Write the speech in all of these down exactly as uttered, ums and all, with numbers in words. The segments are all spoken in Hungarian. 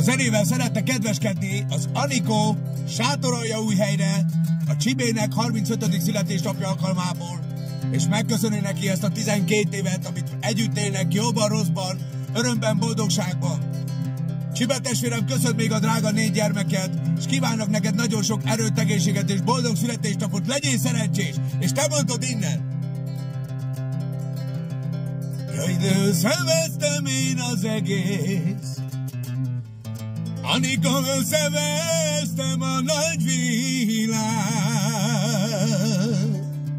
zenével szeretne kedveskedni az Anikó Sátoraljaújhelyre a Csibének harmincötödik születésnapja alkalmából, és megköszöni neki ezt a tizenkét évet, amit együtt élnek jóban, rosszban, örömben, boldogságban. Csibe testvérem, köszönt még a drága négy gyermeket, és kívánok neked nagyon sok erőt, egészséget és boldog születésnapot, legyél szerencsés, és te mondod innen! Jaj, de összevesztem én az egész, Anikó, összevesztem a nagy világ.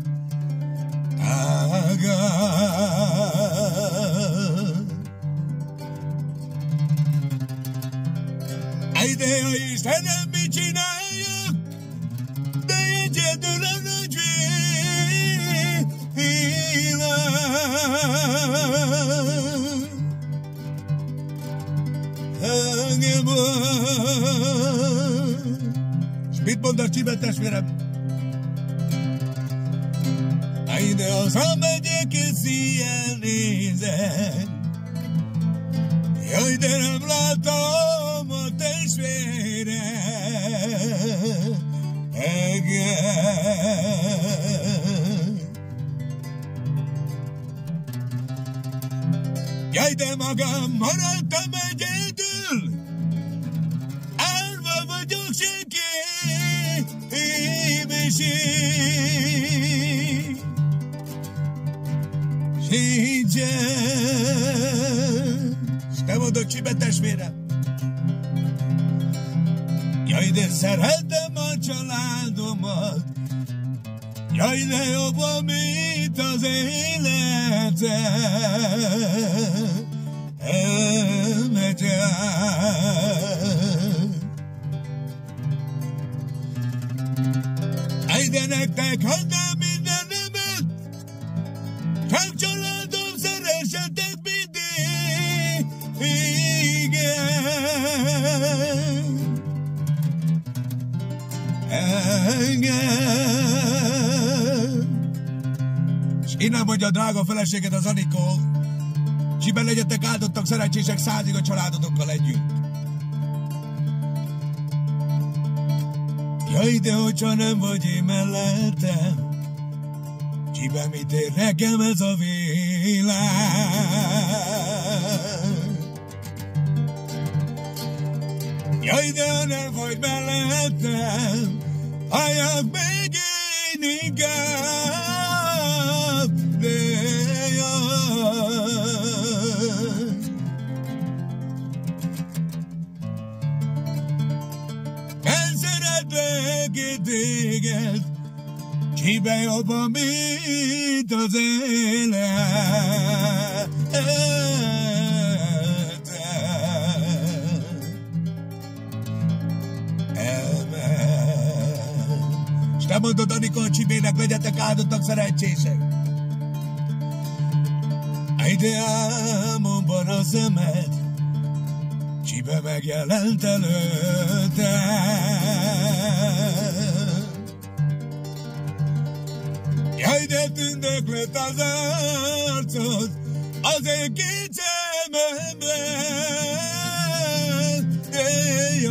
Ej, de a Istenem, mit csináljak, de egyedül a nagy világ. Engem és mit mond a Csibe testvérem? Ej, de hazamegyek és ilyen nézek, jaj, de nem látom a testvérem. Jaj, de magam maradtam egyedül, állva vagyok senki, és én sincsen. S te mondod, Csibe testvérem, jaj, de szeretem a családomat, jaj, de jobban, mint az életem. Elmegyek. Ej, de nektek hagyom mindenemet, csak családom, szeressetek mindig. Igen. Engem. És innen mondja a drága feleséget az Anikó, Csiben legyetek áldottak, szerencsések százig a családotokkal együtt. Jaj, de hogyha nem vagy én mellettem, Csibe, mit ér nekem ez a világ? Jaj, de ha nem vagy mellettem, halljak meg én inkább, de jaj. Én szeretlek én téged, Csibe, jobban, mint az élet. És te mondod, Anikó, a Csibének, legyetek áldottak, szerencsések. Ej, de álmomban a szemed, Csibe megjelent előttem. Jaj, de tündöklött az arcod az én két szememben. Jaj.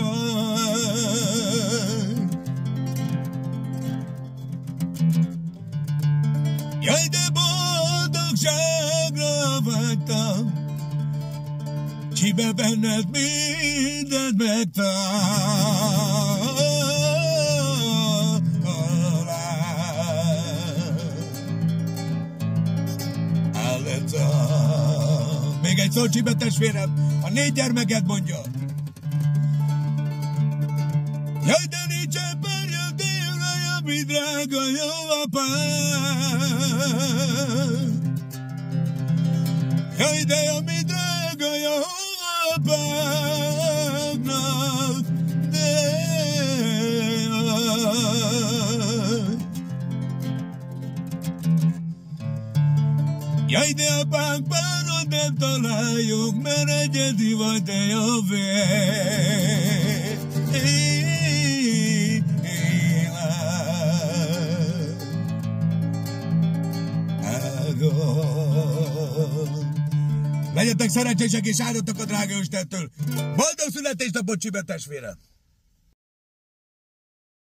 Jaj, de boldogságra vágytam, Csibe, benned mindent megtalál. Még egy szó, Csibe testvérem, a négy gyermeket mondja. Jaj, de nincsen párja, dévraja, mi drága jó apám. Jaj, de a mi drága jó apámnak, de jaj, de apánk, párod nem találjuk, mert egyedi vagy, de jó vér. Legyetek szerencsések és áldottak a drága Istentől. Boldog születésnapot, Csibe testvérem!